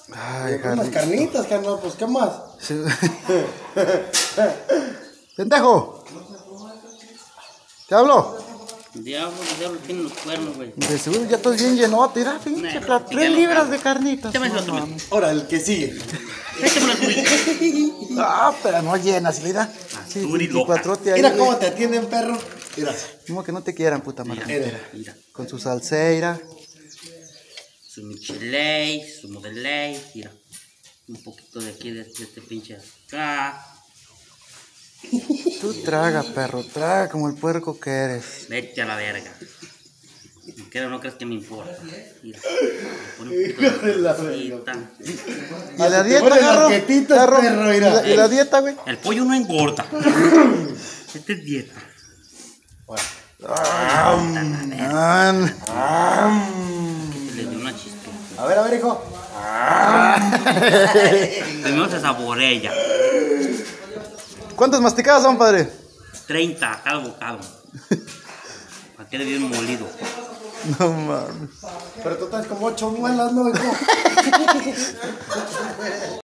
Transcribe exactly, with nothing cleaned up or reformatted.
Ay, unas carnitas, carnal, pues, ¿qué más? Sí. ¡Pendejo! ¿Te hablo? Diablo, el diablo tiene los cuernos, güey. De seguro ya estás bien llenote, mira, pinche, Nah, tres libras de carnitas. Échame No otro, mames. Ahora, el que sigue. Échame la turita. Ah, pero no llenas, mira. Sí, tú eres loca. veinticuatrote ahí, Mira güey. cómo te atienden, perro. Mira. Como que no te quieran, puta madre. Mira, mira. Con su salseira. Su michelei, su modelei, mira. Un poquito de aquí, de, de este pinche acá. Tú traga, perro, traga como el puerco que eres. Vete a la verga. Me queda, no crees que me importa. Mira. Me pone un poquito de la salsita. ¿Y la te dieta, ponen las Garro? dietitas, Garro, perro, ¿Y mira. la, y la dieta, güey? El pollo no engorda. Esta es dieta. Ah, Le dio una chispa. A ver, a ver, hijo. Primero se saborea. ¿Cuántas masticadas son, padre? treinta cada bocado. Para que le bien molido. No mames. Pero tú traes como ocho muelas, ¿no, hijo?